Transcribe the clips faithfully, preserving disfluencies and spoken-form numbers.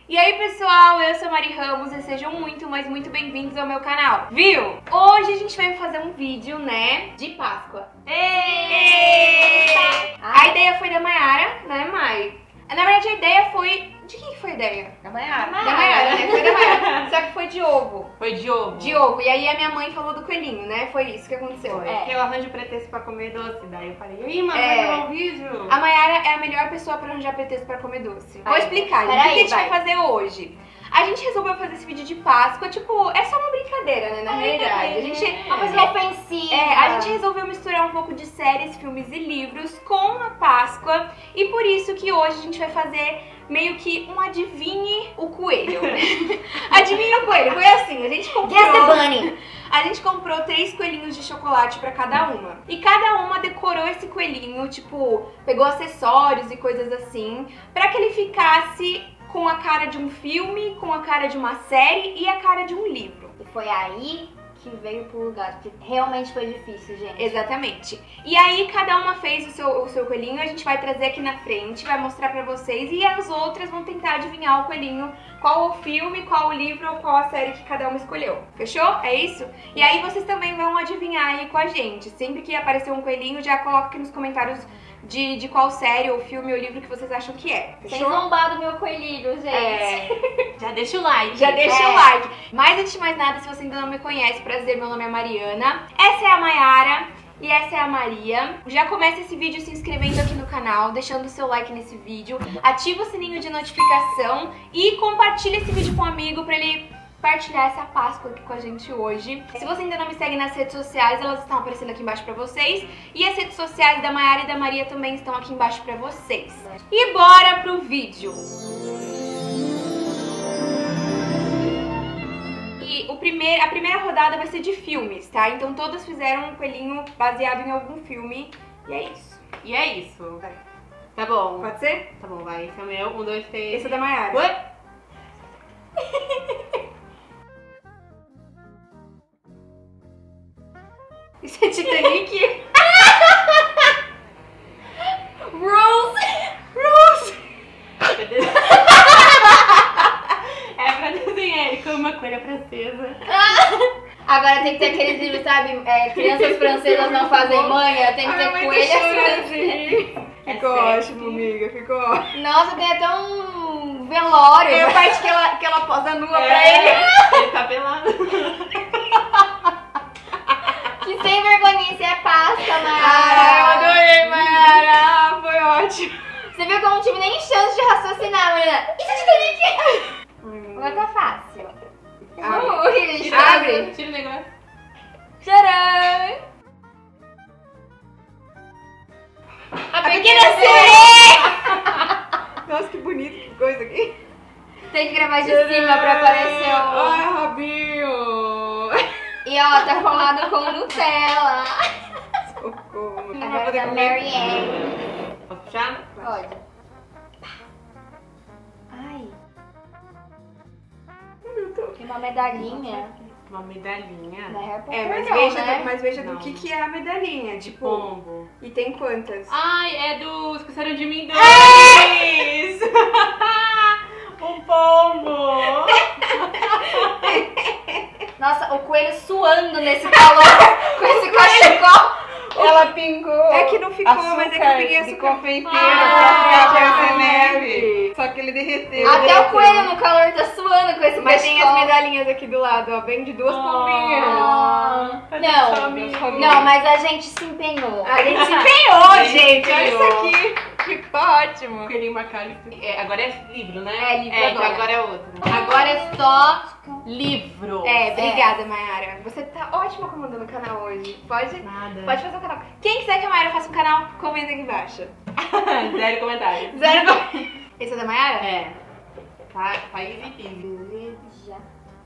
E aí pessoal, eu sou a Mari Ramos e sejam muito, mas muito bem-vindos ao meu canal, viu? Hoje a gente vai fazer um vídeo, né, de Páscoa. Eita! A ideia foi da Mayara, né, Mai? Na verdade a ideia foi... De quem foi a ideia? Da Mayara. Da Mayara, né? Foi da Mayara. Só que foi de ovo. Foi de ovo. De ovo. E aí a minha mãe falou do coelhinho, né? Foi isso que aconteceu. Foi. É. Eu arranjo pretexto pra comer doce. Daí eu falei, e aí, mano, É. vai gravar um vídeo? A Mayara é a melhor pessoa pra arranjar pretexto pra comer doce. Vou Vai, explicar, gente. O que peraí, a gente vai. vai. fazer hoje? A gente resolveu fazer esse vídeo de Páscoa, tipo, é só uma brincadeira, né, na realidade. A gente... Uma coisa ofensiva. É, a gente resolveu misturar um pouco de séries, filmes e livros com a Páscoa. E por isso que hoje a gente vai fazer meio que um adivinhe o coelho. Adivinhe o coelho. Foi assim, a gente comprou... Guess the bunny. A gente comprou três coelhinhos de chocolate pra cada uma. E cada uma decorou esse coelhinho, tipo, pegou acessórios e coisas assim, pra que ele ficasse com a cara de um filme, com a cara de uma série e a cara de um livro. E foi aí que veio pro lugar, que realmente foi difícil, gente. Exatamente. E aí cada uma fez o seu, o seu coelhinho, a gente vai trazer aqui na frente, vai mostrar pra vocês e as outras vão tentar adivinhar o coelhinho, qual o filme, qual o livro ou qual a série que cada uma escolheu. Fechou? É isso? E aí vocês também vão adivinhar aí com a gente. Sempre que aparecer um coelhinho, já coloca aqui nos comentários de, de qual série ou filme ou livro que vocês acham que é. Sem Fechou? zombar do meu coelhinho, gente. É... Já deixa o like. Já deixa É. o like. Mas antes de mais nada, se você ainda não me conhece, prazer, meu nome é Mariana. Essa é a Mayara e essa é a Maria. Já começa esse vídeo se inscrevendo aqui no canal, deixando o seu like nesse vídeo, ativa o sininho de notificação e compartilha esse vídeo com um amigo pra ele partilhar essa Páscoa aqui com a gente hoje. Se você ainda não me segue nas redes sociais, elas estão aparecendo aqui embaixo pra vocês. E as redes sociais da Mayara e da Maria também estão aqui embaixo pra vocês. E bora pro vídeo! E o primeiro, a primeira rodada vai ser de filmes, tá? Então todas fizeram um coelhinho baseado em algum filme. E é isso. E é isso. Vai. Tá bom. Pode ser? Tá bom, vai. Esse é o meu. Um, dois, três. Esse é da Mayara. Oi? Isso é Titanic? Rules! Rose! É pra desenhar ele como uma coelha francesa. Agora tem que ter aqueles livros, sabe? É, crianças francesas não fazem manha, tem que ter coelhas francesas. Ficou É ótimo, amiga. Ficou ótimo. Nossa, tem até um velório. É a parte que ela, que ela posa nua É, pra ele. ele tá pelado. Que sem vergonhice é Páscoa, Ah, eu Mayara. adorei, Mayara. Ah, foi ótimo. Você viu que eu não tive nem chance de raciocinar, Mariana. Isso é Titanic! Agora tá fácil. Abre. Ui, gente, Abre. Tira o negócio. Tcharam! A pequena sereia! Nossa, que bonito, que coisa aqui. Tem que gravar de cima pra aparecer o... Ai, Robinho. E ó, tá colado com Nutella. Socorro. Não vai Agora poder da comer. Mary Ann. Posso puxar? Pode. Ai. Tem uma medalhinha. Uma medalhinha. Não é Harry Potter, É, mas não, veja, né? mas veja Não. do que, que é a medalhinha. Tipo, Pombo. e tem quantas? Ai, é do Esqueceram de Mim dois! Um pombo! Nossa, o coelho suando nesse calor com esse cachecol. Ela pingou. É que não ficou, açúcar mas é que eu peguei de açúcar. confeiteiro Ah, pra fazer ah, neve. Só que ele derreteu. Até o coelho no calor tá suando com esse Mas tem cachecol. as medalhinhas aqui do lado, ó. Vem de duas pombinhas. Ah, Cadê não, só meus pombinhos? não, mas a gente se empenhou. A gente se empenhou, A gente gente. se Olha isso empenhou. aqui. Ficou ótimo. Coelhinho Macalester. É, agora é livro, né? É, livro é, então agora. agora é outro. Agora é só Livro. É, obrigada, Mayara. Você tá ótima comandando o canal hoje. Pode, Nada. pode fazer o canal. Quem quiser que a Mayara faça um canal, comenta aqui embaixo. Zero comentário. Zero. Esse é da Mayara? É. Tá, tá easy peasy. Já.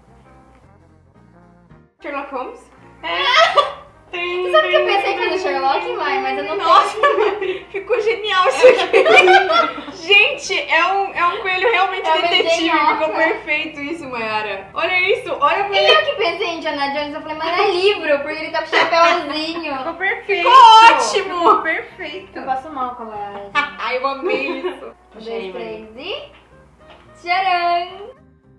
Sherlock Holmes? Você sabe que eu pensei em fazer Sherlock, mãe, mas eu não Nossa, ficou genial isso aqui. Gente, é um, é um coelho realmente É uma detetive. engenhoca. Ficou perfeito isso, Mayara. Olha isso, olha pra E ele. eu que pensei em Indiana Jones, eu falei, mas é livro, porque ele tá com chapéuzinho. Ficou perfeito. Ficou ótimo. Ficou perfeito. Eu passo mal com ela. Ai, eu amei isso. Um, dois, três e... Tcharam!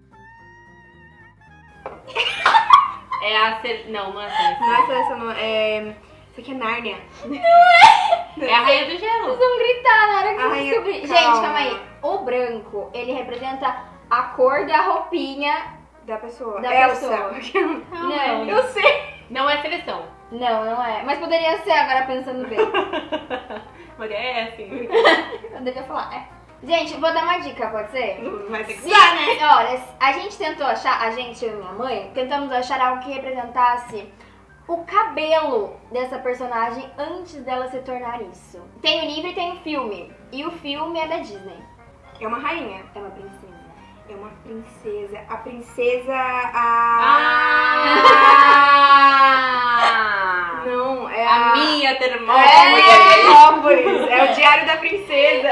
É a ser... Não, não é a seleção. Não é seleção, não. É... Isso aqui é Nárnia. É a Rainha do Gelo. Vocês vão gritar na hora que Ai, vocês descobrirem. calma. Gente, calma aí. O branco, ele representa a cor da roupinha Da pessoa. da Elsa. pessoa. Não, Eu sei. Não é seleção. não, não é. Mas poderia ser agora pensando bem. Mas é assim. Eu devia falar, é. Gente, vou dar uma dica, pode ser? Vai ter que Sim, dar, né? olha, a gente tentou achar, a gente, eu e minha mãe, tentamos achar algo que representasse o cabelo dessa personagem antes dela se tornar isso. Tem o livro e tem o filme. E o filme é da Disney. É uma rainha. É uma princesa. É uma princesa. A princesa... A... Ah! Não, é A a... minha É, Termópolis. Termópolis. É o Diário da Princesa.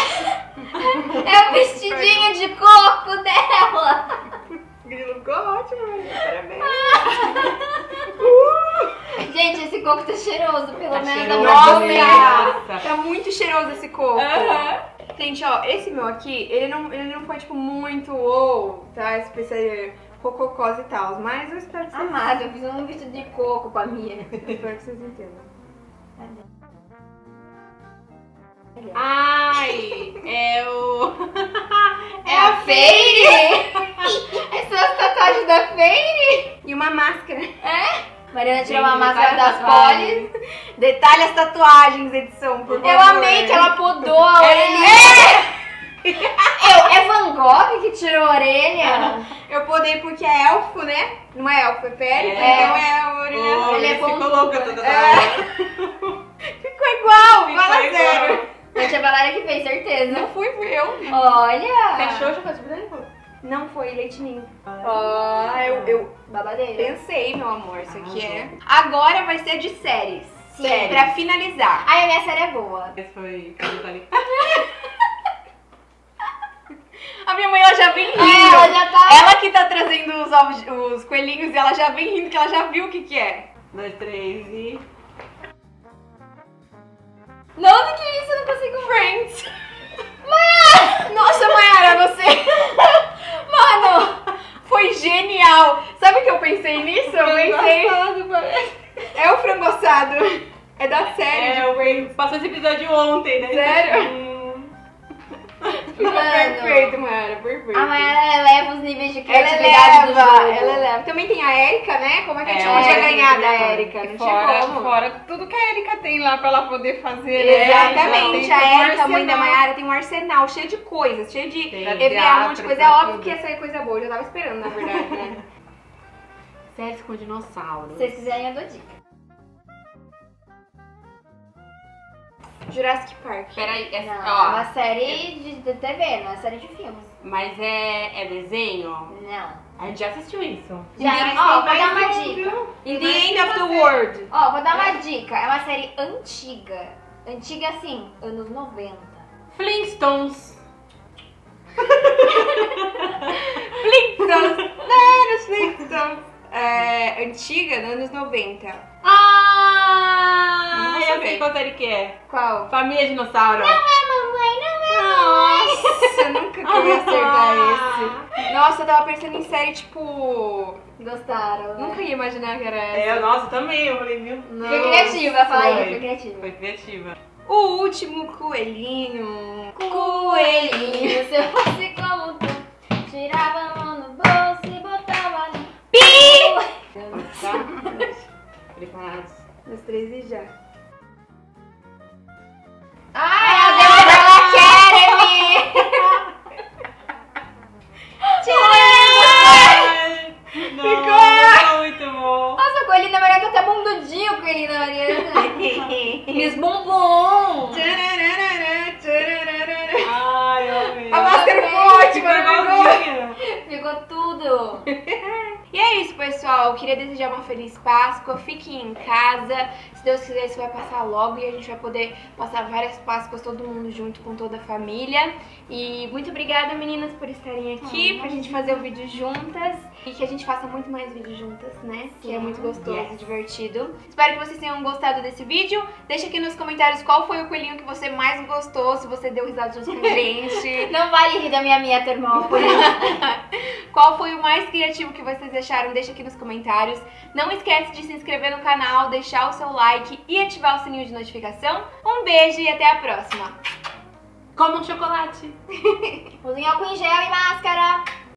É o vestidinho de coco dela! Grilo ficou ótimo, velho. Parabéns. Gente, esse coco tá cheiroso, pelo Tá menos cheiroso, da Nossa, minha Nossa. tá muito cheiroso esse coco. Aham. Gente, ó, esse meu aqui, ele não, ele não foi, tipo, muito ou, tá? Especial rococós e tal, mas eu espero que vocês... Amado, eu fiz um vestido de coco com a minha. Eu espero que vocês entendam. Ai, é o... É a Feire? Essas as tatuagens da Feire? E uma máscara. É? Mariana tirou Gente, uma máscara detalhe das tatuagem. polis. Detalhe as tatuagens, edição, por favor. Eu amei que ela podou a orelhinha. Eu, é Van Gogh que tirou a orelha? Eu podei porque é elfo, né? Não é elfo, é férico, É. então é a orelha. Oh, Ele é ficou bom. louca toda É. hora. Ficou igual, Ficou fala igual. sério. A tia Valéria que fez, certeza. Não fui, fui eu. Olha! Fechou o chocolate branco? Não foi leitinho. Ah, eu, eu Babadeira. pensei, meu amor, isso aqui Arrasou. é... Agora vai ser de séries. Sim. Séries. Pra finalizar. Ai, a minha série é boa. Esse foi... ali. A minha mãe, ela já vem rindo. É, ela já tá... Ela que tá trazendo os, ovos, os coelhinhos e ela já vem rindo, que ela já viu o que que é. Dois, três e... Nossa, que isso? Eu não consigo... Friends. Mayara! Nossa, Mayara, você... Mano, foi genial. Sabe o que eu pensei nisso? Eu pensei... É o frango assado. É da série. É, eu vi- passou esse episódio ontem, né? Sério? Hum. Ficou perfeito, Mayara, perfeito. A Mayara eleva os níveis de Ela criatividade do eleva, jogo. ela eleva. Também tem a Erika, né? Como é que a gente É, podia a Erika ganhar da também. Erika? Não tinha Fora, como. fora tudo que a Erika tem lá pra ela poder fazer, né? Exatamente, Ela tem a um Erika, a mãe da arsenal. Mayara, tem um arsenal cheio de coisas, cheio de Tem. E V A, um monte de Teatro, coisa. É pra óbvio tudo. que ia sair coisa boa, eu já tava esperando, na verdade, né? Séries com dinossauros. Se vocês quiserem, eu dou dica. Jurassic Park. Peraí, é, Não, é ó, uma série de, de T V, não é série de filmes. mas é, é desenho? Não. A gente já assistiu isso. Já, Mas ó, tem vou dar mais uma um, dica. In the End of the World. Ó, vou dar uma dica. É uma série antiga. Antiga, assim, anos noventa. Flintstones. Flintstones. Não, os Flintstones. É, antiga, nos anos noventa. Ah, Não vou eu saber. sei qual série que é. Qual? Família Dinossauro. Não é mamãe, não é Nossa, nunca que eu ia acertar Ah. esse. Nossa, eu tava pensando em série, tipo... Gostaram, né? Nunca ia imaginar que era essa. É, nossa, também. Eu falei, meu. Foi criativa, fala aí, Foi. foi criativa. Foi criativa. O último coelhinho. Coelhinho, se eu fosse como tu, tirava a mão no bolso e botava no... Tá? Preparados. Nos três e já. Ai, a Débora Academy! Ai, nossa, muito bom. Nossa, o coelhinho da Mariana tá até bundudinho, o coelhinho da Mariana. Miss Bumbum. Ai, eu amei. A máscara ficou ótima, Ficou não ficou? igualzinha. Ficou tudo. E é isso, pessoal. Eu queria desejar uma feliz Páscoa. Fiquem em casa. Se Deus quiser, isso vai passar logo e a gente vai poder passar várias Páscoas todo mundo junto com toda a família. E muito obrigada, meninas, por estarem aqui, pra gente fazer o vídeo juntas. E que a gente faça muito mais vídeos juntas, né? Sim. Que é muito gostoso e yes. divertido. Espero que vocês tenham gostado desse vídeo. Deixa aqui nos comentários qual foi o coelhinho que você mais gostou, se você deu risada junto com a gente. Não vale rir da minha minha Termópolis. Qual foi o mais criativo que vocês acharam? Deixa aqui nos comentários. Não esquece de se inscrever no canal, deixar o seu like e ativar o sininho de notificação. Um beijo e até a próxima. Coma um chocolate. Usem álcool em gel e máscara.